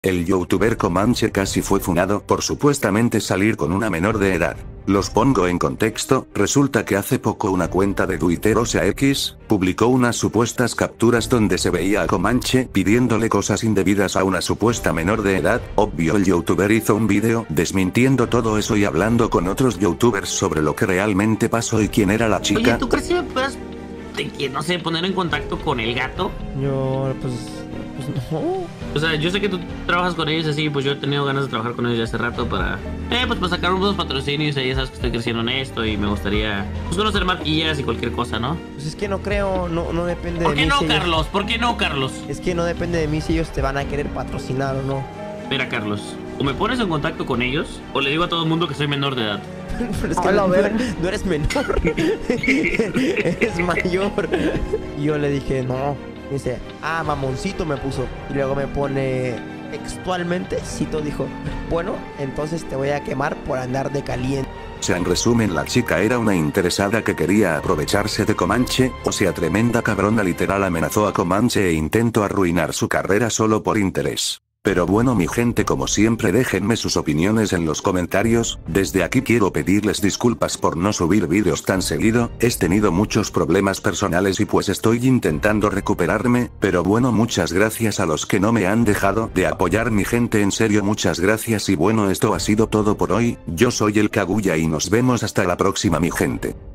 El youtuber Comanche casi fue funado por supuestamente salir con una menor de edad. Los pongo en contexto, resulta que hace poco una cuenta de Twitter, o sea X, publicó unas supuestas capturas donde se veía a Comanche pidiéndole cosas indebidas a una supuesta menor de edad. Obvio, el youtuber hizo un vídeo desmintiendo todo eso y hablando con otros youtubers sobre lo que realmente pasó y quién era la chica. Oye, ¿tú crees que me puedas, no sé, poner en contacto con el gato? Yo, pues no. O sea, yo sé que tú trabajas con ellos así, pues yo he tenido ganas de trabajar con ellos ya hace rato para sacar unos patrocinios. Ya sabes que estoy creciendo en esto y me gustaría pues conocer marquillas y cualquier cosa, ¿no? Pues es que no creo, no depende de mí. ¿Por qué no, si Carlos? ellos... ¿Por qué no, Carlos? Es que no depende de mí si ellos te van a querer patrocinar o no. Mira, Carlos, o me pones en contacto con ellos, o le digo a todo el mundo que soy menor de edad. Pero es que no eres menor. Eres mayor. Y yo le dije, no. Dice, mamoncito me puso. Y luego me pone textualmente, cito, dijo, bueno, entonces te voy a quemar por andar de caliente. O sea, en resumen, la chica era una interesada que quería aprovecharse de Comanche, o sea, tremenda cabrona, literal amenazó a Comanche e intentó arruinar su carrera solo por interés. Pero bueno, mi gente, como siempre, déjenme sus opiniones en los comentarios. Desde aquí quiero pedirles disculpas por no subir vídeos tan seguido, he tenido muchos problemas personales y pues estoy intentando recuperarme, pero bueno, muchas gracias a los que no me han dejado de apoyar, mi gente, en serio muchas gracias. Y bueno, esto ha sido todo por hoy, yo soy el Kaguya y nos vemos hasta la próxima, mi gente.